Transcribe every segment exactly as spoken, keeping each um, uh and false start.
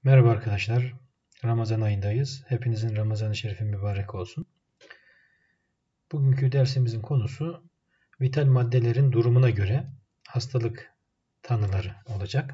Merhaba arkadaşlar. Ramazan ayındayız. Hepinizin Ramazan-ı Şerifi mübarek olsun. Bugünkü dersimizin konusu vital maddelerin durumuna göre hastalık tanıları olacak.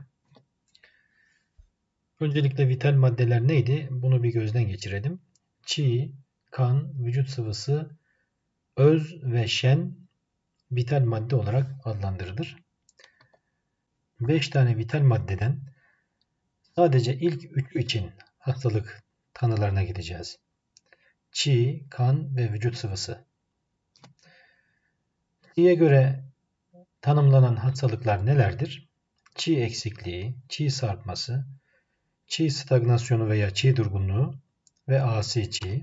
Öncelikle vital maddeler neydi? Bunu bir gözden geçirelim. Çi, kan, vücut sıvısı, öz ve şen vital madde olarak adlandırılır. beş tane vital maddeden sadece ilk üçü için hastalık tanılarına gideceğiz. Çi, kan ve vücut sıvısı. Çi'ye göre tanımlanan hastalıklar nelerdir? Çi eksikliği, çi sarkması, çi stagnasyonu veya çi durgunluğu ve asi çi.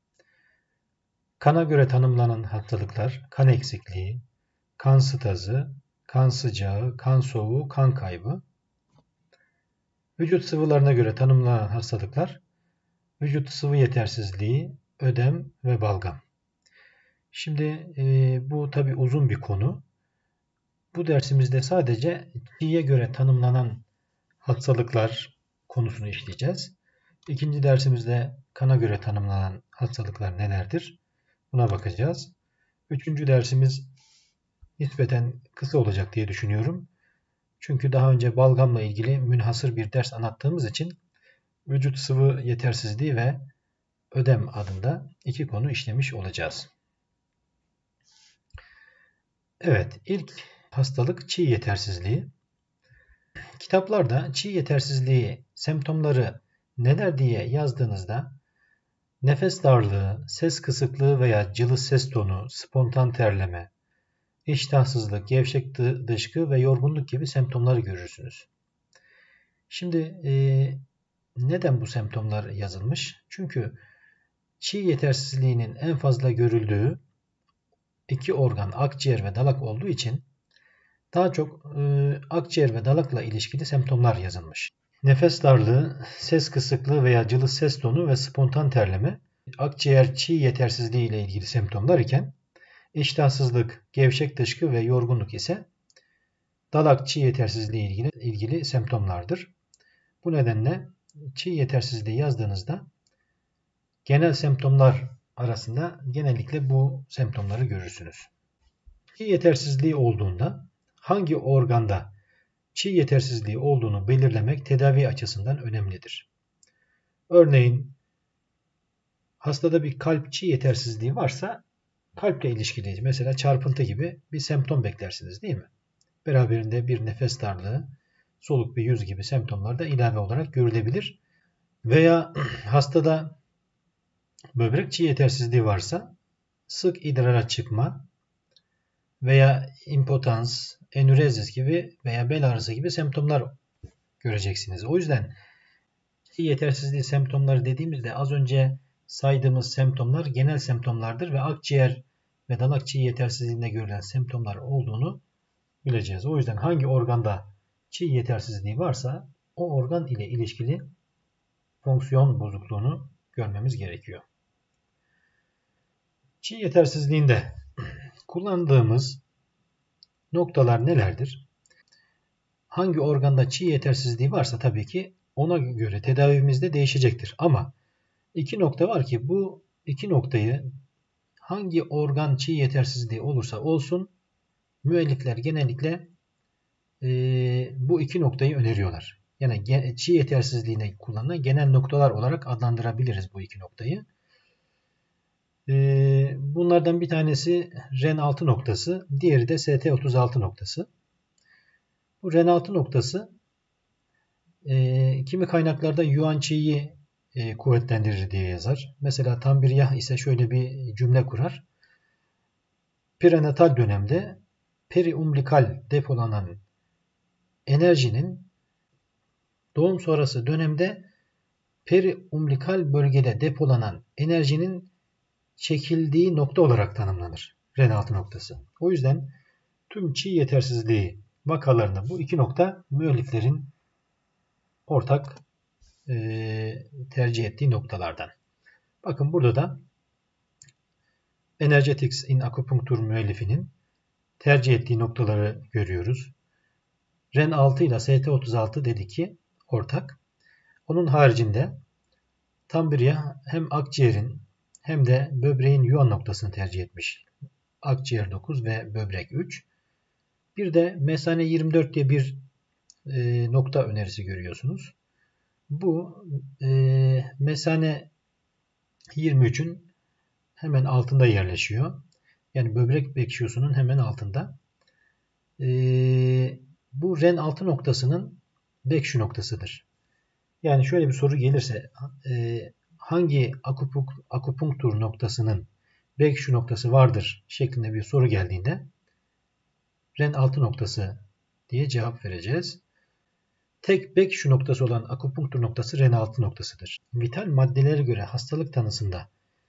Kana göre tanımlanan hastalıklar kan eksikliği, kan stazı, kan sıcağı, kan soğuğu, kan kaybı. Vücut sıvılarına göre tanımlanan hastalıklar vücut sıvı yetersizliği, ödem ve balgam. Şimdi e, bu tabi uzun bir konu. Bu dersimizde sadece Çi'ye göre tanımlanan hastalıklar konusunu işleyeceğiz. İkinci dersimizde kana göre tanımlanan hastalıklar nelerdir? Buna bakacağız. Üçüncü dersimiz nispeten kısa olacak diye düşünüyorum. Çünkü daha önce balgamla ilgili münhasır bir ders anlattığımız için vücut sıvı yetersizliği ve ödem adında iki konu işlemiş olacağız. Evet, ilk hastalık çi yetersizliği. Kitaplarda çi yetersizliği semptomları neler diye yazdığınızda nefes darlığı, ses kısıklığı veya cılız ses tonu, spontan terleme, iştahsızlık, gevşek dışkı ve yorgunluk gibi semptomları görürsünüz. Şimdi e, neden bu semptomlar yazılmış? Çünkü çi yetersizliğinin en fazla görüldüğü iki organ akciğer ve dalak olduğu için daha çok e, akciğer ve dalakla ilişkili semptomlar yazılmış. Nefes darlığı, ses kısıklığı veya cılız ses tonu ve spontan terleme akciğer çi yetersizliği ile ilgili semptomlar iken iştahsızlık, gevşek dışkı ve yorgunluk ise dalak çi yetersizliği ile ilgili, ilgili semptomlardır. Bu nedenle çi yetersizliği yazdığınızda genel semptomlar arasında genellikle bu semptomları görürsünüz. Çi yetersizliği olduğunda hangi organda çi yetersizliği olduğunu belirlemek tedavi açısından önemlidir. Örneğin hastada bir kalp çi yetersizliği varsa kalple ilişkili mesela çarpıntı gibi bir semptom beklersiniz değil mi? Beraberinde bir nefes darlığı, soluk bir yüz gibi semptomlar da ilave olarak görülebilir. Veya hastada böbrek çi yetersizliği varsa sık idrara çıkma veya impotans, enürezis gibi veya bel ağrısı gibi semptomlar göreceksiniz. O yüzden çi yetersizliği semptomları dediğimizde az önce saydığımız semptomlar genel semptomlardır ve akciğer ve dalak çi yetersizliğinde görülen semptomlar olduğunu bileceğiz. O yüzden hangi organda çi yetersizliği varsa o organ ile ilişkili fonksiyon bozukluğunu görmemiz gerekiyor. Çi yetersizliğinde kullandığımız noktalar nelerdir? Hangi organda çi yetersizliği varsa tabii ki ona göre tedavimiz de değişecektir. Ama iki nokta var ki bu iki noktayı hangi organ çi yetersizliği olursa olsun müellifler genellikle e, bu iki noktayı öneriyorlar. Yani çi yetersizliğine kullanılan genel noktalar olarak adlandırabiliriz bu iki noktayı. E, bunlardan bir tanesi R E N altı noktası, diğeri de S T otuz altı noktası. Bu R E N altı noktası e, kimi kaynaklarda Yuan Çi'yi e, kuvvetlendirir diye yazar. Mesela Tambiriyah ise şöyle bir cümle kurar. Prenatal dönemde periumbilikal depolanan enerjinin doğum sonrası dönemde periumbilikal bölgede depolanan enerjinin çekildiği nokta olarak tanımlanır. R E N altı noktası. O yüzden tüm çi yetersizliği vakalarında bu iki nokta müelliflerin ortak e, tercih ettiği noktalardan. Bakın burada da Energetics in Acupuncture müellifinin tercih ettiği noktaları görüyoruz. R E N altı ile S T otuz altı dedi ki ortak. Onun haricinde tam buraya hem akciğerin hem de böbreğin yuan noktasını tercih etmiş. Akciğer dokuz ve böbrek üç. Bir de mesane yirmi dört diye bir e, nokta önerisi görüyorsunuz. Bu e, mesane yirmi üçün hemen altında yerleşiyor. Yani böbrek bekşusunun hemen altında. E, bu R E N altı noktasının bekşu noktasıdır. Yani şöyle bir soru gelirse e, hangi akupunktur noktasının bekşu noktası vardır şeklinde bir soru geldiğinde R E N altı noktası diye cevap vereceğiz. Tek bekşu noktası olan akupunktur noktası R E N altı noktasıdır. Vital maddelere göre hastalık tanısında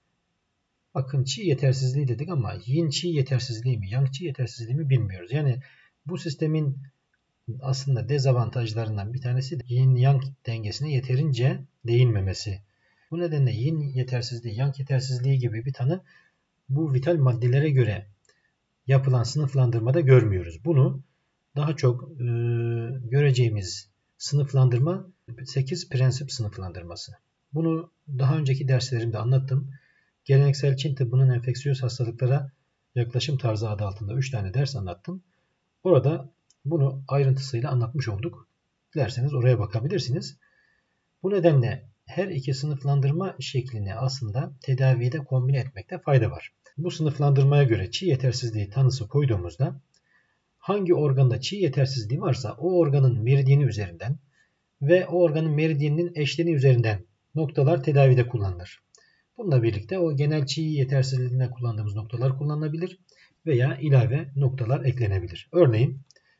bakın çi yetersizliği dedik ama yin çi yetersizliği mi, yang çi yetersizliği mi bilmiyoruz. Yani bu sistemin aslında dezavantajlarından bir tanesi de yin yang dengesine yeterince değinmemesi. Bu nedenle yin yetersizliği, yang yetersizliği gibi bir tanı bu vital maddelere göre yapılan sınıflandırmada görmüyoruz. Bunu daha çok e, göreceğimiz sınıflandırma sekiz prensip sınıflandırması. Bunu daha önceki derslerimde anlattım. Geleneksel Çin tıbbının enfeksiyöz hastalıklara yaklaşım tarzı adı altında üç tane ders anlattım. Orada bunu ayrıntısıyla anlatmış olduk. Dilerseniz oraya bakabilirsiniz. Bu nedenle her iki sınıflandırma şeklini aslında tedavide kombine etmekte fayda var. Bu sınıflandırmaya göre çi yetersizliği tanısı koyduğumuzda hangi organda çi yetersizliği varsa o organın meridyeni üzerinden ve o organın meridyeninin eşleni üzerinden noktalar tedavide kullanılır. Bununla birlikte o genel çi yetersizliğinde kullandığımız noktalar kullanılabilir veya ilave noktalar eklenebilir. Örneğin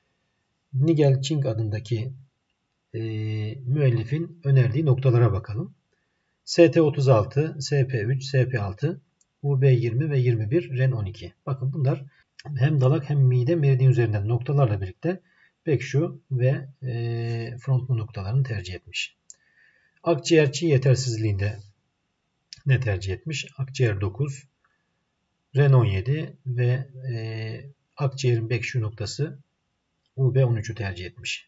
Nigel Ching adındaki e, müellifin önerdiği noktalara bakalım. S T otuz altı, S P üç, S P altı, U B yirmi ve yirmi bir, R E N on iki. Bakın bunlar hem dalak hem mide meridyen üzerinden noktalarla birlikte bekşu ve e, frontlu noktalarını tercih etmiş. Akciğer çi yetersizliğinde ne tercih etmiş? Akciğer dokuz, R E N on yedi ve e, akciğerin bekşu noktası U B on üçü tercih etmiş.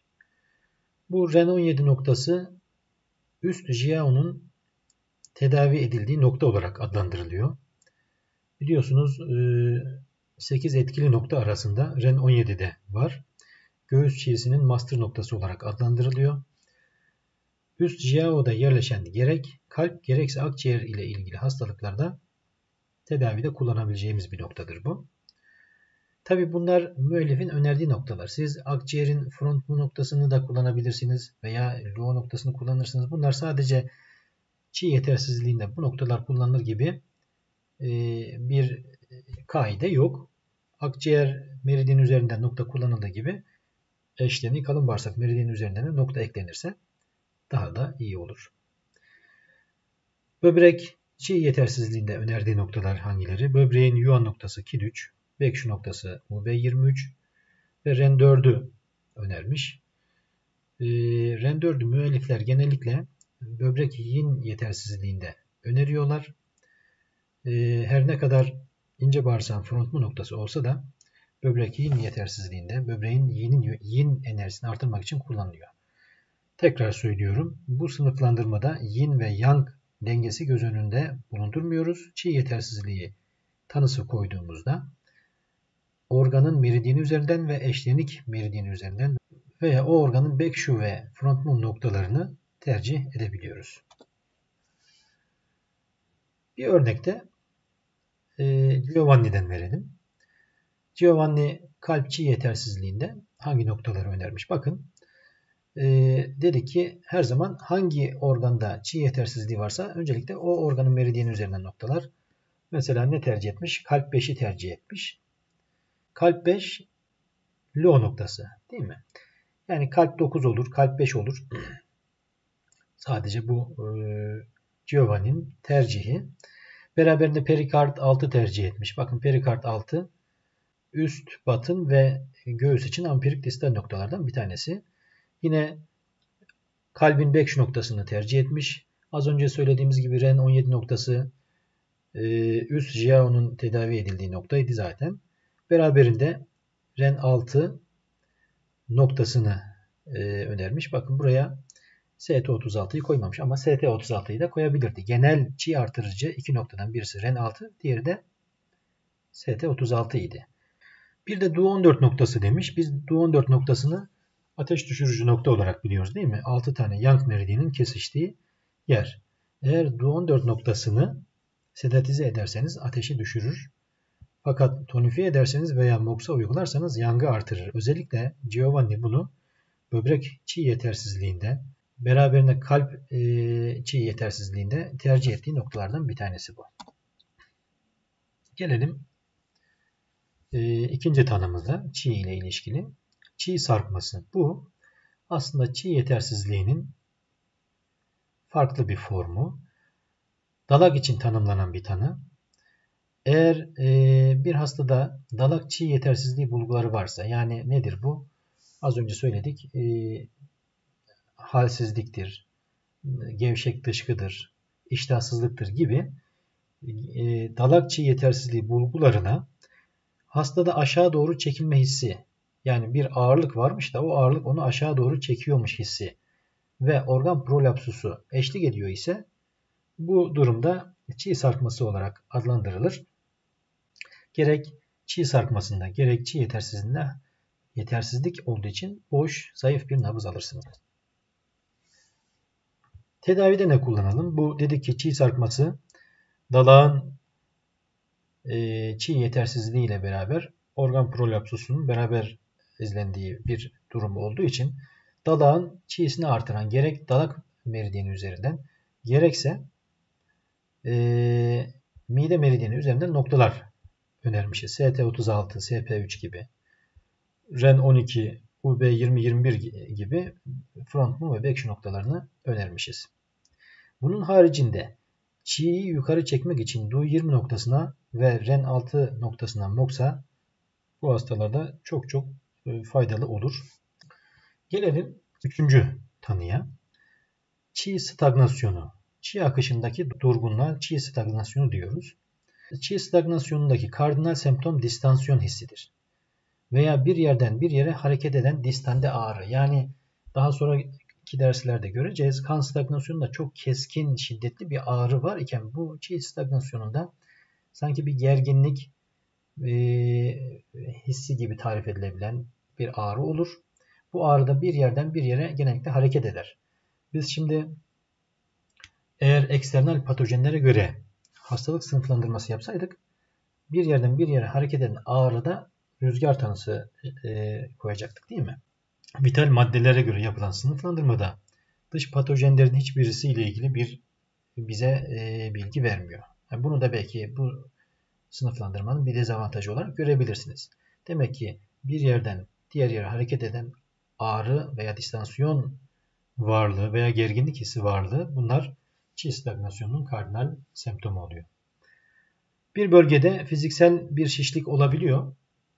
Bu R E N on yedi noktası üst Jiao'nun tedavi edildiği nokta olarak adlandırılıyor. Biliyorsunuz sekiz etkili nokta arasında R E N on yedi'de var. Göğüs çiğsinin master noktası olarak adlandırılıyor. Üst Jiao'da yerleşen gerek kalp gerekse akciğer ile ilgili hastalıklarda tedavide kullanabileceğimiz bir noktadır bu. Tabi bunlar müellifin önerdiği noktalar. Siz akciğerin frontlu noktasını da kullanabilirsiniz veya luo noktasını kullanırsınız. Bunlar sadece çi yetersizliğinde bu noktalar kullanılır gibi bir kaide yok. Akciğer meridyen üzerinden nokta kullanıldığı gibi eşleni kalın bağırsak meridyen üzerinden nokta eklenirse daha da iyi olur. Böbrek çi yetersizliğinde önerdiği noktalar hangileri? Böbreğin yuan noktası K I D üç, bekşu noktası U B yirmi üç ve R E N dördü önermiş. E, R E N dördü müellifler genellikle böbrek yin yetersizliğinde öneriyorlar. E, her ne kadar ince bağırsağın frontlu noktası olsa da böbrek yin yetersizliğinde böbreğin yin, yin enerjisini artırmak için kullanılıyor. Tekrar söylüyorum. Bu sınıflandırmada yin ve yang dengesi göz önünde bulundurmuyoruz. Çi yetersizliği tanısı koyduğumuzda organın meridyeni üzerinden ve eşlenik meridyeni üzerinden veya o organın bekşu ve frontmum noktalarını tercih edebiliyoruz. Bir örnekte e, Giovanni'den verelim. Giovanni kalp çi yetersizliğinde hangi noktaları önermiş? Bakın e, dedi ki her zaman hangi organda çi yetersizliği varsa öncelikle o organın meridyeni üzerinden noktalar. Mesela ne tercih etmiş? Kalp beşi tercih etmiş. Kalp beş Lo noktası değil mi? Yani kalp dokuz olur, kalp beş olur. Sadece bu e, Giovanni'nin tercihi. Beraberinde perikard altı tercih etmiş. Bakın perikard altı üst, batın ve göğüs için ampirik distal noktalardan bir tanesi. Yine kalbin bekşu noktasını tercih etmiş. Az önce söylediğimiz gibi R E N on yedi noktası e, üst Jiao'nun tedavi edildiği noktaydı zaten. Beraberinde R E N altı noktasını e, önermiş. Bakın buraya S T otuz altıyı koymamış ama S T otuz altıyı da koyabilirdi. Genel çiğ artırıcı iki noktadan birisi R E N altı, diğeri de S T otuz altı idi. Bir de Du on dört noktası demiş. Biz Du on dört noktasını ateş düşürücü nokta olarak biliyoruz değil mi? altı tane Young meridyenin kesiştiği yer. Eğer Du on dört noktasını sedatize ederseniz ateşi düşürür. Fakat tonifiye ederseniz veya MOX'a uygularsanız yangı artırır. Özellikle Giovanni bunu böbrek çiğ yetersizliğinde, beraberinde kalp e, çiğ yetersizliğinde tercih ettiği noktalardan bir tanesi bu. Gelelim e, ikinci tanımıza, çiğ ile ilişkili. Çiğ sarkması. Bu aslında çiğ yetersizliğinin farklı bir formu. Dalak için tanımlanan bir tanı. Eğer e, bir hastada dalak çiğ yetersizliği bulguları varsa, yani nedir bu? Az önce söyledik. E, halsizliktir, gevşek dışkıdır, iştahsızlıktır gibi e, dalak çiğ yetersizliği bulgularına hastada aşağı doğru çekilme hissi, yani bir ağırlık varmış da o ağırlık onu aşağı doğru çekiyormuş hissi ve organ prolapsusu eşlik ediyor ise bu durumda çiğ sarkması olarak adlandırılır. Gerek çiğ sarkmasında gerek çiğ yetersizliğinde yetersizlik olduğu için boş, zayıf bir nabız alırsınız. Tedavide ne kullanalım? Bu dedik ki çiğ sarkması dalağın e, çiğ yetersizliği ile beraber organ prolapsusunun beraber izlendiği bir durum olduğu için dalağın çiğsini artıran gerek dalak meridyeni üzerinden gerekse e, mide meridyeni üzerinden noktalar önermişiz. S T otuz altı, S P üç gibi, R E N on iki, U B yirmi yirmi bir gibi frontmu ve backşu noktalarını önermişiz. Bunun haricinde çiğyi yukarı çekmek için Du yirmi noktasına ve R E N altı noktasına MOX'a bu hastalarda çok çok faydalı olur. Gelelim üçüncü tanıya. Çiğ stagnasyonu. Çiğ akışındaki durgunluğa çiğ stagnasyonu diyoruz. Çiğ stagnasyonundaki kardinal semptom distansiyon hissidir. Veya bir yerden bir yere hareket eden distande ağrı. Yani daha sonraki derslerde göreceğiz. Kan stagnasyonunda çok keskin, şiddetli bir ağrı var iken bu çiğ stagnasyonunda sanki bir gerginlik e, hissi gibi tarif edilebilen bir ağrı olur. Bu ağrıda bir yerden bir yere genellikle hareket eder. Biz şimdi eğer eksternal patojenlere göre hastalık sınıflandırması yapsaydık bir yerden bir yere hareket eden ağrıda rüzgar tanısı e, koyacaktık değil mi? Vital maddelere göre yapılan sınıflandırmada dış patojenlerin hiçbirisiyle ilgili bir bize e, bilgi vermiyor. Yani bunu da belki bu sınıflandırmanın bir dezavantajı olarak görebilirsiniz. Demek ki bir yerden diğer yere hareket eden ağrı veya distansiyon varlığı veya gerginlik hissi varlığı bunlar çiğ stagnasyonun kardinal semptomu oluyor. Bir bölgede fiziksel bir şişlik olabiliyor.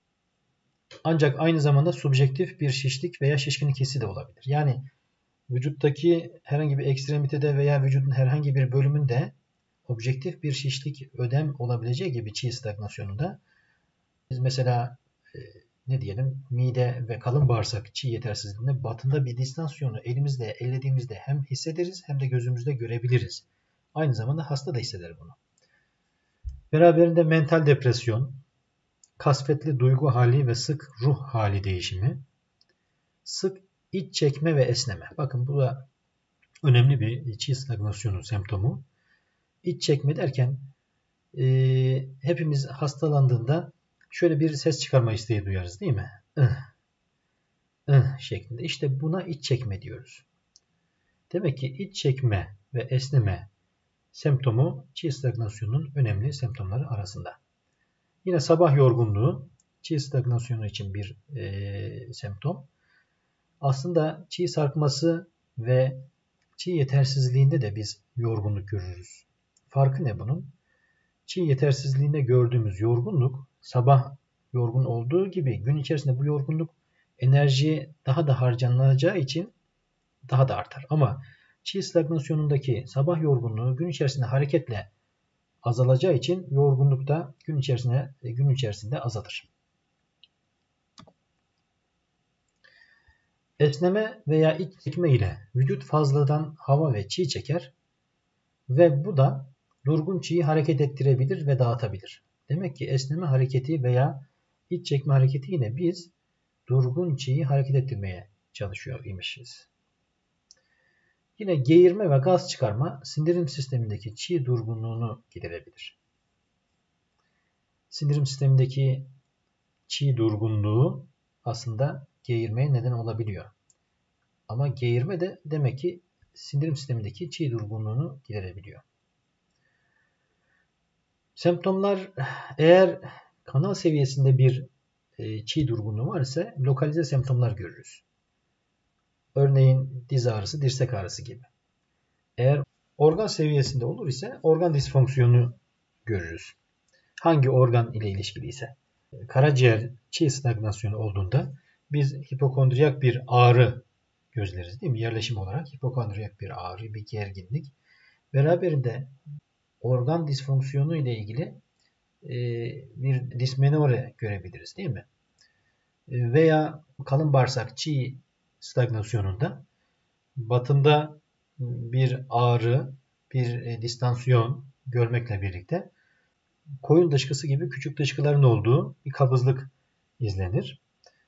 Ancak aynı zamanda subjektif bir şişlik veya şişkinlik hissi de olabilir. Yani vücuttaki herhangi bir ekstremitede veya vücudun herhangi bir bölümünde objektif bir şişlik, ödem olabileceği gibi çiğ stagnasyonunda biz mesela e, ne diyelim mide ve kalın bağırsak çiğ yetersizliğinde batında bir distansiyonu elimizle ellediğimizde hem hissederiz hem de gözümüzde görebiliriz. Aynı zamanda hasta da hisseder bunu. Beraberinde mental depresyon, kasvetli duygu hali ve sık ruh hali değişimi, sık iç çekme ve esneme. Bakın bu da önemli bir çiğ stagnasyonun semptomu. İç çekme derken e, hepimiz hastalandığında şöyle bir ses çıkarma isteği duyarız değil mi? Ih, ih şeklinde. İşte buna iç çekme diyoruz. Demek ki iç çekme ve esneme semptomu çiğ stagnasyonun önemli semptomları arasında. Yine sabah yorgunluğu çiğ stagnasyonu için bir e, semptom. Aslında çiğ sarkması ve çiğ yetersizliğinde de biz yorgunluk görürüz. Farkı ne bunun? Çiğ yetersizliğinde gördüğümüz yorgunluk sabah yorgun olduğu gibi gün içerisinde bu yorgunluk enerji daha da harcanacağı için daha da artar. Ama çiğ stagnasyonundaki sabah yorgunluğu gün içerisinde hareketle azalacağı için yorgunluk da gün içerisinde gün içerisinde azalır. Esneme veya iç çekme ile vücut fazladan hava ve çiğ çeker ve bu da durgun çiği hareket ettirebilir ve dağıtabilir. Demek ki esneme hareketi veya iç çekme hareketi yine biz durgun çiği hareket ettirmeye çalışıyor imişiz. Yine geğirme ve gaz çıkarma sindirim sistemindeki çiğ durgunluğunu giderebilir. Sindirim sistemindeki çiğ durgunluğu aslında geğirmeye neden olabiliyor. Ama geğirme de demek ki sindirim sistemindeki çiğ durgunluğunu giderebiliyor. Semptomlar, eğer kanal seviyesinde bir çiğ durgunluğu var ise lokalize semptomlar görürüz. Örneğin diz ağrısı, dirsek ağrısı gibi. Eğer organ seviyesinde olur ise organ disfonksiyonu görürüz. Hangi organ ile ilişkili ise. Karaciğer çiğ stagnasyonu olduğunda biz hipokondriyak bir ağrı gözleriz değil mi? Yerleşim olarak hipokondriyak bir ağrı, bir gerginlik. Beraberinde organ disfonksiyonu ile ilgili bir dismenore görebiliriz değil mi? Veya kalın bağırsak çiğ stagnasyonunda batında bir ağrı, bir distansiyon görmekle birlikte koyun dışkısı gibi küçük dışkıların olduğu bir kabızlık izlenir.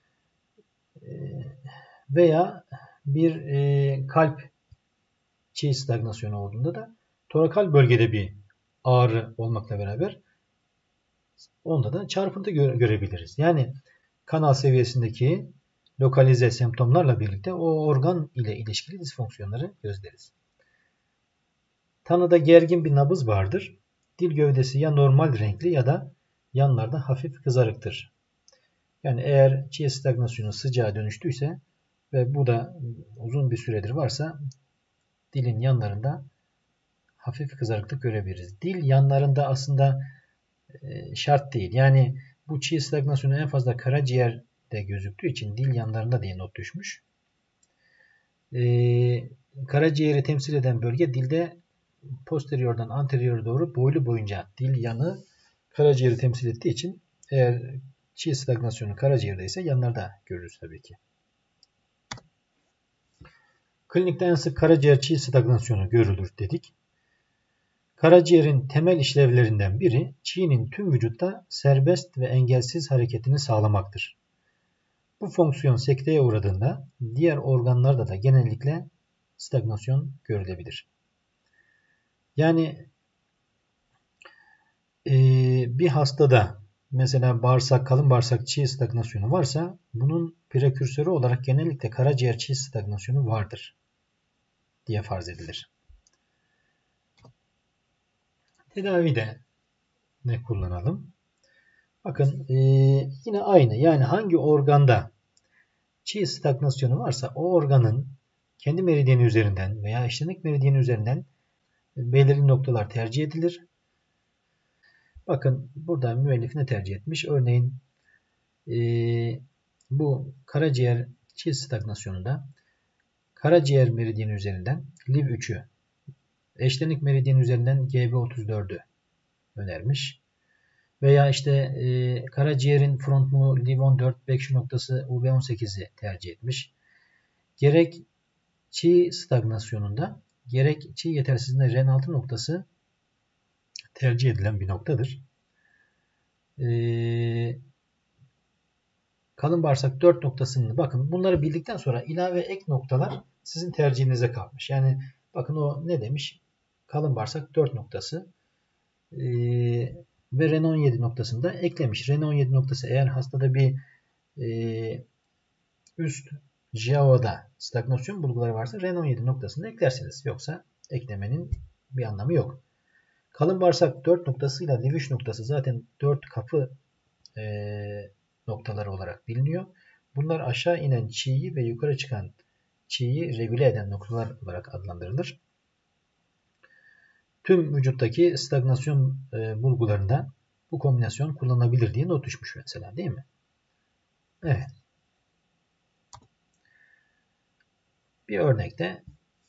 Veya bir kalp çiğ stagnasyonu olduğunda da torakal bölgede bir ağrı olmakla beraber onda da çarpıntı göre görebiliriz. Yani kanal seviyesindeki lokalize semptomlarla birlikte o organ ile ilişkili disfonksiyonları gözleriz. Tanıda gergin bir nabız vardır. Dil gövdesi ya normal renkli ya da yanlarda hafif kızarıktır. Yani eğer çiğ stagnasyonu sıcağa dönüştüyse ve bu da uzun bir süredir varsa dilin yanlarında hafif kızarıklık görebiliriz. Dil yanlarında aslında şart değil. Yani bu çiğ stagnasyonu en fazla karaciğerde gözüktüğü için dil yanlarında diye not düşmüş. Ee, karaciğeri temsil eden bölge dilde posteriordan anterior doğru boylu boyunca dil yanı karaciğeri temsil ettiği için eğer çiğ stagnasyonu karaciğerde ise yanlarda görürüz tabii ki. Klinikte en sık karaciğer çiğ stagnasyonu görülür dedik. Karaciğerin temel işlevlerinden biri çiğnin tüm vücutta serbest ve engelsiz hareketini sağlamaktır. Bu fonksiyon sekteye uğradığında diğer organlarda da genellikle stagnasyon görülebilir. Yani e, bir hastada mesela bağırsak, kalın bağırsak çiğ stagnasyonu varsa bunun prekürsörü olarak genellikle karaciğer çiğ stagnasyonu vardır diye farz edilir. Tedavide ne kullanalım? Bakın e, yine aynı. Yani hangi organda çiğ stagnasyonu varsa o organın kendi meridyeni üzerinden veya işlenik meridyeni üzerinden belirli noktalar tercih edilir. Bakın burada müellif ne tercih etmiş? Örneğin e, bu karaciğer çiğ stagnasyonunda karaciğer meridyeni üzerinden L I V üçü, eşlenik meridyen üzerinden G B otuz dördü önermiş. Veya işte e, karaciğerin frontmu L I V on dört bekşi noktası U B on sekizi tercih etmiş. Gerek çiğ stagnasyonunda gerek çiğ yetersizliğinde R E N altı noktası tercih edilen bir noktadır. Ee, kalın bağırsak dört noktasını bakın bunları bildikten sonra ilave ek noktalar sizin tercihinize kalmış. Yani bakın o ne demiş? Kalın bağırsak dört noktası ee, ve R E N on yedi noktasında eklemiş. R E N on yedi noktası eğer hastada bir e, üst J A O'da stagnasyon bulguları varsa R E N on yedi noktasını eklersiniz. Yoksa eklemenin bir anlamı yok. Kalın bağırsak dört noktasıyla L I V üç noktası zaten dört kapı e, noktaları olarak biliniyor. Bunlar aşağı inen çiğyi ve yukarı çıkan çiğyi regüle eden noktalar olarak adlandırılır. Tüm vücuttaki stagnasyon e, bulgularında bu kombinasyon kullanılabilir diye not düşmüş mesela değil mi? Evet. Bir örnekte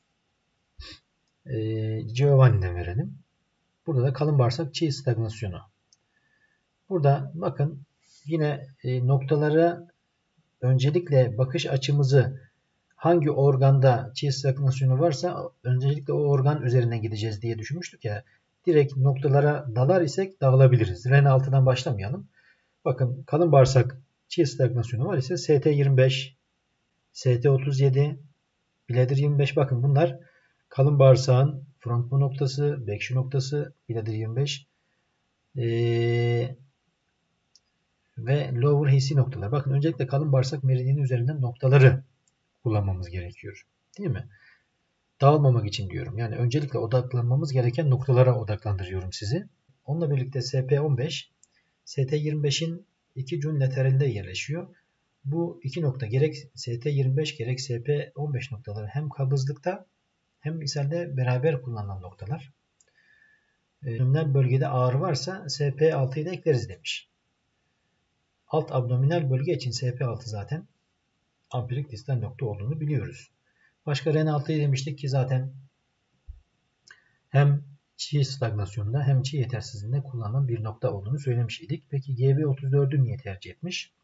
e, Giovanni'den verelim. Burada da kalın bağırsak çiğ stagnasyonu. Burada bakın yine e, noktalara öncelikle bakış açımızı hangi organda çiğ stagnasyonu varsa öncelikle o organ üzerinden gideceğiz diye düşünmüştük ya. Direkt noktalara dalar isek dağılabiliriz. R N altıdan başlamayalım. Bakın kalın bağırsak çiğ stagnasyonu var ise S T yirmi beş, S T otuz yedi, Bladder yirmi beş, bakın bunlar kalın bağırsağın frontman noktası, backşu noktası, Bladder yirmi beş ee, ve lower H C noktalar. Bakın öncelikle kalın bağırsak meridyeni üzerinden noktaları kullanmamız gerekiyor. Değil mi? Dağılmamak için diyorum. Yani öncelikle odaklanmamız gereken noktalara odaklandırıyorum sizi. Onunla birlikte S P on beş, S T yirmi beşin iki cun lateralinde yerleşiyor. Bu iki nokta gerek S T yirmi beş gerek S P on beş noktaları hem kabızlıkta hem ishalde beraber kullanılan noktalar. Abdominal bölgede ağrı varsa S P altıyı da ekleriz demiş. Alt abdominal bölge için S P altı zaten ampirik distal nokta olduğunu biliyoruz. Başka R N altıyı demiştik ki zaten hem çiğ stagnasyonunda hem çiğ yetersizliğinde kullanılan bir nokta olduğunu söylemiş idik. Peki G B otuz dördü niye tercih etmiş?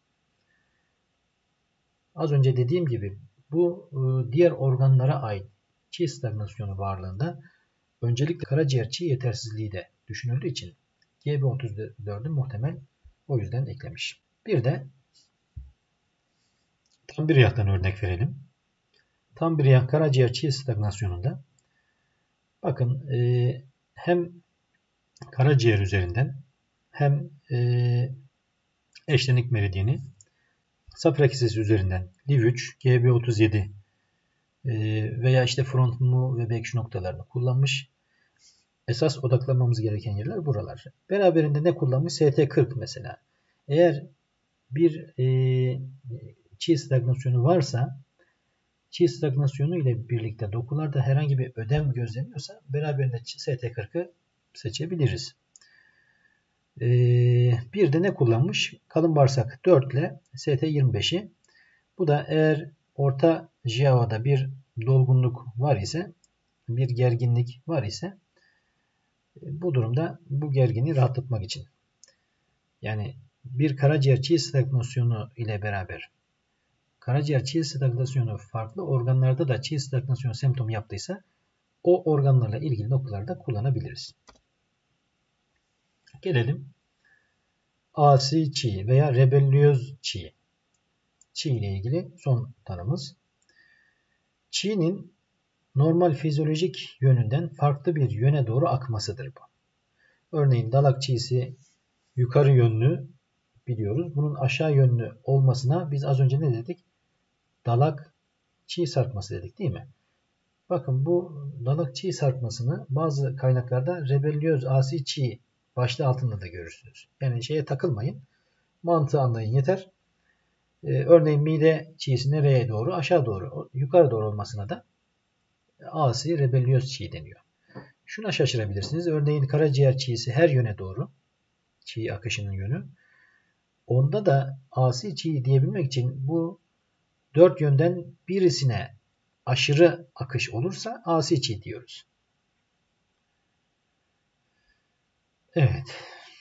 Az önce dediğim gibi bu diğer organlara ait çiğ stagnasyonu varlığında öncelikle karaciğer çiğ yetersizliği de düşünüldüğü için G B otuz dördü muhtemel o yüzden eklemiş. Bir de Tambiriyak'tan örnek verelim. Tambiriyak karaciğer çiğ stagnasyonunda bakın e, hem karaciğer üzerinden hem e, eşlenik meridyeni Saprakisesi üzerinden L I V üç, G B otuz yedi e, veya işte front mu ve backşu noktalarını kullanmış. Esas odaklanmamız gereken yerler buralar. Beraberinde ne kullanmış? S T kırk mesela. Eğer bir e, çiğ stagnasyonu varsa çiğ stagnasyonu ile birlikte dokularda herhangi bir ödem gözleniyorsa beraberinde S T kırkı seçebiliriz. Ee, bir de ne kullanmış? Kalın bağırsak dört ile S T yirmi beşi. Bu da eğer orta jiyavada bir dolgunluk var ise, bir gerginlik var ise bu durumda bu gerginliği rahatlatmak için. Yani bir karaciğer çiğ stagnasyonu ile beraber karaciğer çiğ stagnasyonu farklı organlarda da çiğ stagnasyon semptomu yaptıysa o organlarla ilgili noktalarda kullanabiliriz. Gelelim asi çiğ veya rebelliöz çiğ. Çiğ ile ilgili son tanımız. Çiğnin normal fizyolojik yönünden farklı bir yöne doğru akmasıdır bu. Örneğin dalak çiğsi yukarı yönlü biliyoruz. Bunun aşağı yönlü olmasına biz az önce ne dedik? Dalak çiğ sarkması dedik değil mi? Bakın bu dalak çiğ sarkmasını bazı kaynaklarda rebelliöz asi çiğ başlığı altında da görürsünüz. Yani şeye takılmayın. Mantığı anlayın yeter. Ee, örneğin mide çiğsi nereye doğru? Aşağı doğru. Yukarı doğru olmasına da asi rebelliöz çiğ deniyor. Şuna şaşırabilirsiniz. Örneğin karaciğer çiğsi her yöne doğru. Çiğ akışının yönü. Onda da asi çiğ diyebilmek için bu dört yönden birisine aşırı akış olursa asi çiğ diyoruz. Evet.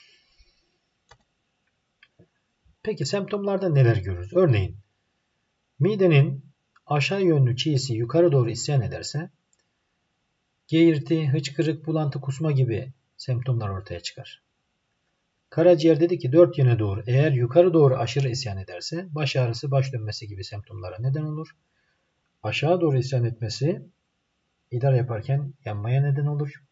Peki semptomlarda neler görürüz? Örneğin midenin aşağı yönlü çiğsi yukarı doğru isyan ederse geğirti, hıçkırık, bulantı, kusma gibi semptomlar ortaya çıkar. Karaciğer dedi ki dört yöne doğru eğer yukarı doğru aşırı isyan ederse baş ağrısı, baş dönmesi gibi semptomlara neden olur. Aşağı doğru isyan etmesi idrar yaparken yanmaya neden olur.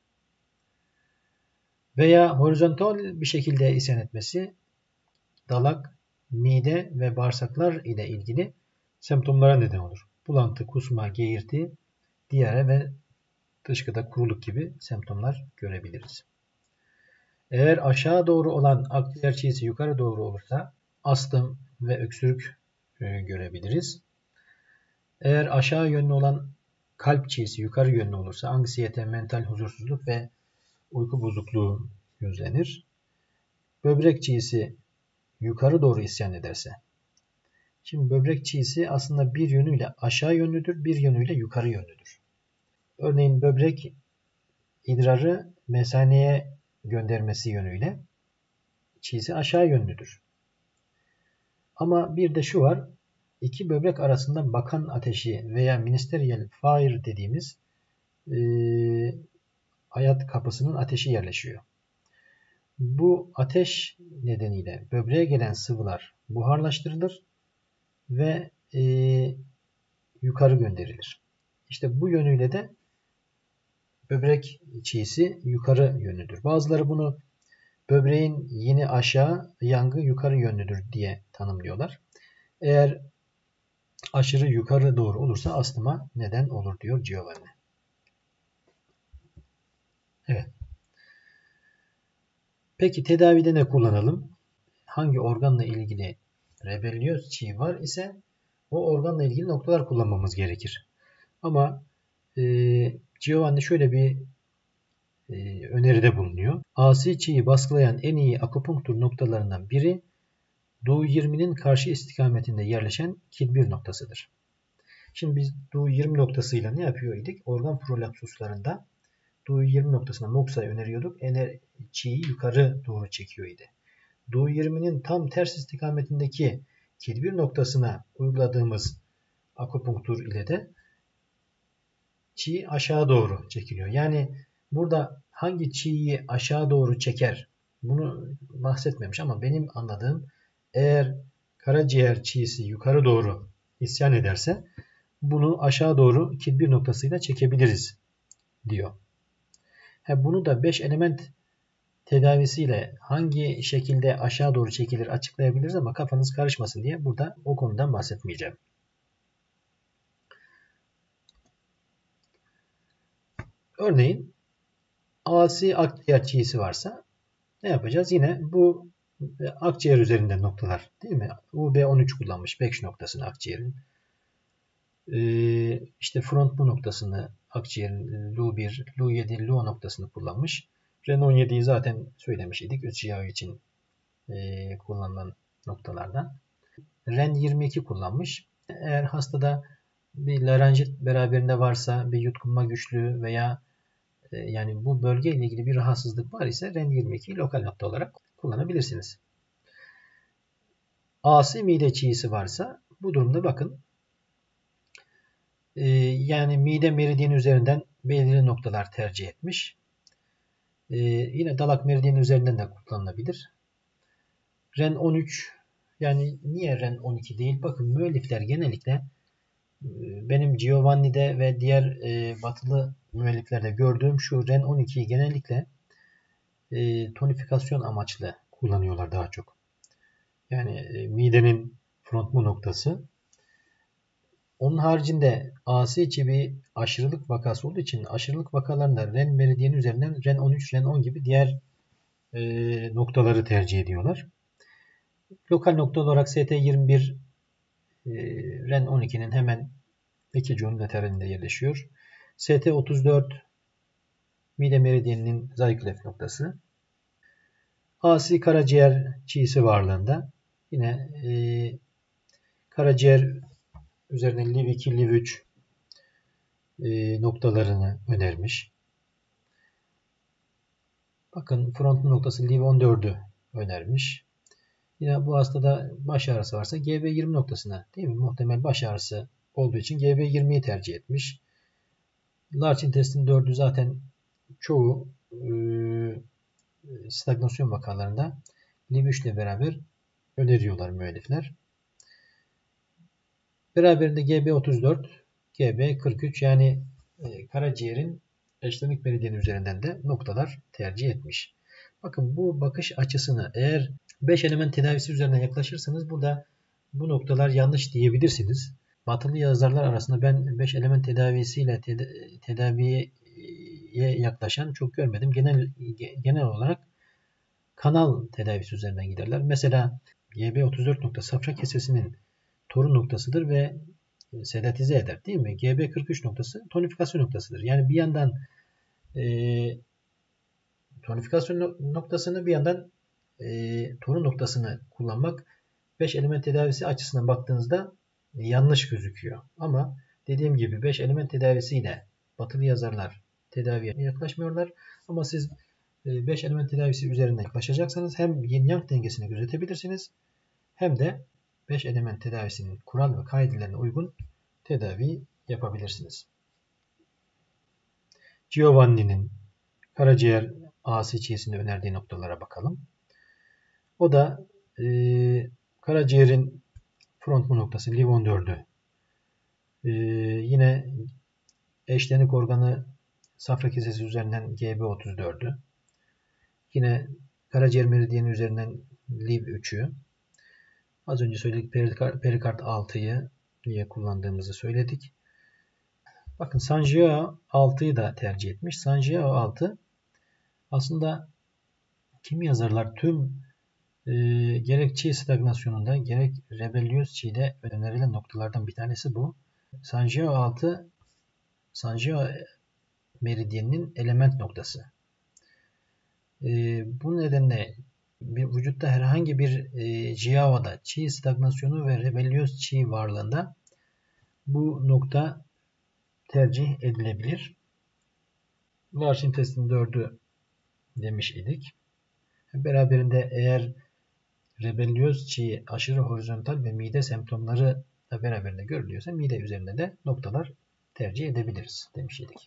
Veya horizontal bir şekilde isyan etmesi dalak, mide ve bağırsaklar ile ilgili semptomlara neden olur. Bulantı, kusma, geğirti, diyare ve dışkıda kuruluk gibi semptomlar görebiliriz. Eğer aşağı doğru olan akciğer çiğsi yukarı doğru olursa astım ve öksürük görebiliriz. Eğer aşağı yönlü olan kalp çiğsi yukarı yönlü olursa anksiyete, mental huzursuzluk ve uyku bozukluğu gözlenir. Böbrek çiğsi yukarı doğru isyan ederse. Şimdi böbrek çiğsi aslında bir yönüyle aşağı yönlüdür, bir yönüyle yukarı yönlüdür. Örneğin böbrek idrarı mesaneye göndermesi yönüyle çiğsi aşağı yönlüdür. Ama bir de şu var, iki böbrek arasında bakan ateşi veya ministerial fire dediğimiz e, hayat kapısının ateşi yerleşiyor. Bu ateş nedeniyle böbreğe gelen sıvılar buharlaştırılır ve e, yukarı gönderilir. İşte bu yönüyle de böbrek çiğsi yukarı yönlüdür. Bazıları bunu böbreğin yini aşağı, yangı yukarı yönlüdür diye tanımlıyorlar. Eğer aşırı yukarı doğru olursa astıma neden olur diyor Giovanni. Evet. Peki tedavide ne kullanalım? Hangi organla ilgili rebelliyoz çiğ var ise o organla ilgili noktalar kullanmamız gerekir. Ama e, Giovanni şöyle bir e, öneride bulunuyor. Asi çiği baskılayan en iyi akupunktur noktalarından biri Du yirminin karşı istikametinde yerleşen kil bir noktasıdır. Şimdi biz Du yirmi noktasıyla ne yapıyor idik? Organ prolapsuslarında Du yirmi noktasına Moxa'yı öneriyorduk. Ener çiği yukarı doğru çekiyor idi. Du yirminin tam ters istikametindeki kil bir noktasına uyguladığımız akupunktur ile de çiğ aşağı doğru çekiliyor. Yani burada hangi çiği aşağı doğru çeker bunu bahsetmemiş ama benim anladığım eğer karaciğer çiğsi yukarı doğru isyan ederse bunu aşağı doğru kil bir noktasıyla çekebiliriz diyor. He, bunu da beş element tedavisiyle hangi şekilde aşağı doğru çekilir açıklayabiliriz ama kafanız karışmasın diye burada o konudan bahsetmeyeceğim. Örneğin asi akciğer çiğsi varsa ne yapacağız? Yine bu akciğer üzerinde noktalar değil mi? U B on üç kullanmış Bekş noktasını akciğerin. Ee, işte front bu noktasını akciğerin Lu bir, Lu yedi, Lu on noktasını kullanmış. Ren on yediyi zaten söylemiş idik. üç yağı için e, kullanılan noktalardan. Ren yirmi iki kullanmış. Eğer hastada bir larenjit beraberinde varsa, bir yutkunma güçlüğü veya e, yani bu bölgeyle ilgili bir rahatsızlık var ise Ren yirmi ikiyi lokal nokta olarak kullanabilirsiniz. Asi mide çiğsi varsa bu durumda bakın e, yani mide meridyeni üzerinden belirli noktalar tercih etmiş. E, yine dalak meridyeni üzerinden de kullanılabilir. Ren on üç yani niye Ren on iki değil? Bakın müellifler genellikle e, benim Giovanni'de ve diğer e, batılı müelliflerde gördüğüm şu Ren on ikiyi genellikle e, tonifikasyon amaçlı kullanıyorlar daha çok. Yani e, midenin frontmu noktası. Onun haricinde A S içi bir aşırılık vakası olduğu için aşırılık vakalarında Ren meridyeni üzerinden Ren on üç, Ren on gibi diğer e, noktaları tercih ediyorlar. Lokal nokta olarak S T yirmi bir e, Ren on ikinin hemen iki ucunun lateralinde yerleşiyor. S T otuz dört mide meridyeninin zayıf noktası. Asi karaciğer çiğsi varlığında yine e, karaciğer üzerine Liv iki, Liv üç e, noktalarını önermiş. Bakın front noktası Liv on dördü önermiş. Yine bu hastada baş ağrısı varsa G B yirmi noktasına değil mi? Muhtemel baş ağrısı olduğu için G B yirmiyi tercih etmiş. Large intestine dördü zaten çoğu e, stagnasyon vakalarında Liv üç ile beraber öneriyorlar müellifler. Beraberinde G B otuz dört, G B kırk üç yani e, karaciğerin eşlemik meridyeni üzerinden de noktalar tercih etmiş. Bakın bu bakış açısını eğer beş element tedavisi üzerinden yaklaşırsanız burada bu noktalar yanlış diyebilirsiniz. Batılı yazarlar arasında ben beş element tedavisiyle ted tedaviye yaklaşan çok görmedim. Genel genel olarak kanal tedavisi üzerinden giderler. Mesela G B otuz dört nokta safra kesesinin torun noktasıdır ve sedatize eder değil mi? G B kırk üç noktası tonifikasyon noktasıdır. Yani bir yandan e, tonifikasyon noktasını bir yandan e, torun noktasını kullanmak beş element tedavisi açısından baktığınızda yanlış gözüküyor. Ama dediğim gibi beş element tedavisiyle batılı yazarlar tedaviye yaklaşmıyorlar. Ama siz beş element tedavisi üzerinden yaklaşacaksanız hem yin yang dengesini gözetebilirsiniz hem de beş element tedavisinin kural ve kaidelerine uygun tedavi yapabilirsiniz. Giovanni'nin karaciğer ağası çiğsini önerdiği noktalara bakalım. O da e, karaciğerin frontman noktası L on dördü, e, yine eşlenik organı safra kesesi üzerinden G B otuz dördü, yine karaciğer meridyeni üzerinden L üçü, az önce söyledik perikard altıyı niye kullandığımızı söyledik. Bakın Sanjiao altıyı da tercih etmiş. Sanjiao altı aslında kimi yazarlar tüm e, gerek çiğ stagnasyonunda gerek rebelliöz çiğde önerilen noktalardan bir tanesi bu. Sanjiao altı Sanjiao meridyeninin element noktası. E, bu nedenle bir vücutta herhangi bir e, Jiao'da çiğ stagnasyonu ve rebelliöz çiğ varlığında bu nokta tercih edilebilir. Large intestine dördü demiş idik. Beraberinde eğer rebelliöz çiğ, aşırı horizontal ve mide semptomları da beraberinde görülüyorsa mide üzerinde de noktalar tercih edebiliriz demiş idik.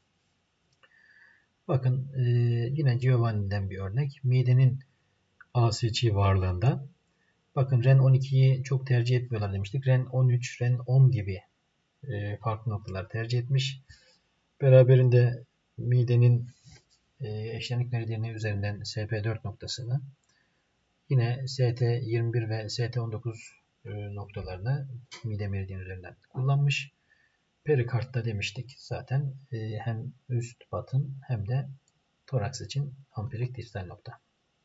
Bakın e, yine Giovanni'den bir örnek. Midenin A S çiğ varlığında bakın R E N on ikiyi çok tercih etmiyorlar demiştik. R E N on üç, R E N on gibi e, farklı noktalar tercih etmiş. Beraberinde midenin e, eşlenik meridyeni üzerinden S P dört noktasını, yine S T yirmi bir ve S T on dokuz e, noktalarını mide meridyen üzerinden kullanmış. Perikardta demiştik zaten e, hem üst batın hem de toraks için ampirik distal nokta.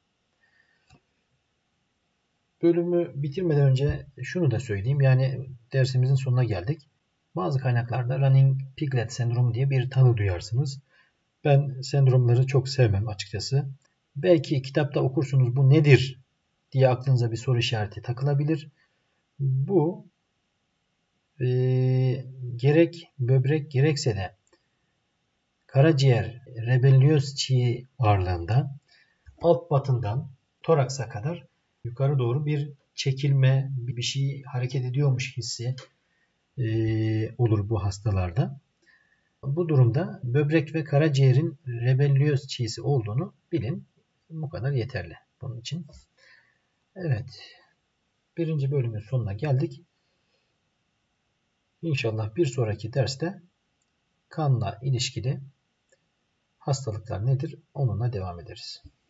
Bölümü bitirmeden önce şunu da söyleyeyim. Yani dersimizin sonuna geldik. Bazı kaynaklarda running piglet sendromu diye bir tanı duyarsınız. Ben sendromları çok sevmem açıkçası. Belki kitapta okursunuz bu nedir diye aklınıza bir soru işareti takılabilir. Bu e, gerek böbrek gerekse de karaciğer rebelliöz çiğ varlığında alt batından toraksa kadar yukarı doğru bir çekilme, bir şey hareket ediyormuş hissi e, olur bu hastalarda. Bu durumda böbrek ve karaciğerin rebelliöz çiğsi olduğunu bilin. Bu kadar yeterli bunun için. Evet. Birinci bölümün sonuna geldik. İnşallah bir sonraki derste kanla ilişkili hastalıklar nedir onunla devam ederiz.